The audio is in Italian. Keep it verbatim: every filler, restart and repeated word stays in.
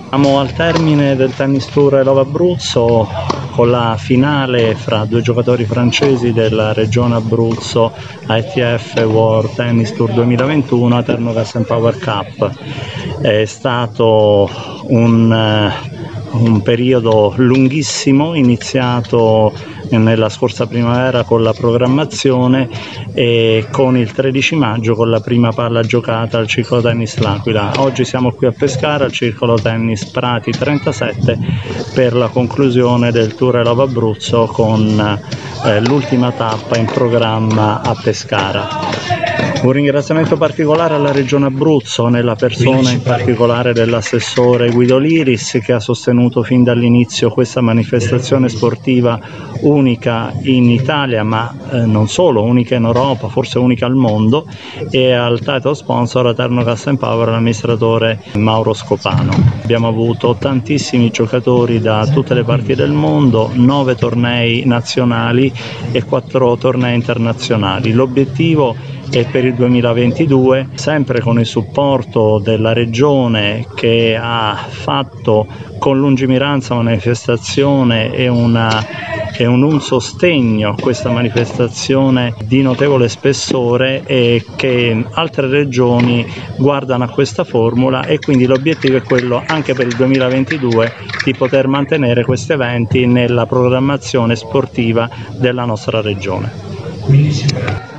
Siamo al termine del Tennis Tour I Love Abruzzo con la finale fra due giocatori francesi della regione Abruzzo I T F World Tennis Tour duemilaventuno a Terno Gas and Power Cup. È stato un, un periodo lunghissimo, iniziato nella scorsa primavera con la programmazione e con il tredici maggio con la prima palla giocata al Circolo Tennis L'Aquila. Oggi siamo qui a Pescara al Circolo Tennis Prati trentasette per la conclusione del Tour I Love Abruzzo con eh, l'ultima tappa in programma a Pescara. Un ringraziamento particolare alla Regione Abruzzo, nella persona in particolare dell'assessore Guido Liris, che ha sostenuto fin dall'inizio questa manifestazione sportiva unica in Italia, ma eh, non solo, unica in Europa, forse unica al mondo, e al title sponsor a Terno Gas and Power l'amministratore Mauro Scopano. Abbiamo avuto tantissimi giocatori da tutte le parti del mondo, nove tornei nazionali e quattro tornei internazionali. L'obiettivo e per il duemilaventidue, sempre con il supporto della Regione che ha fatto con lungimiranza una manifestazione e, una, e un, un sostegno a questa manifestazione di notevole spessore, e che altre regioni guardano a questa formula, e quindi l'obiettivo è quello anche per il duemilaventidue di poter mantenere questi eventi nella programmazione sportiva della nostra regione.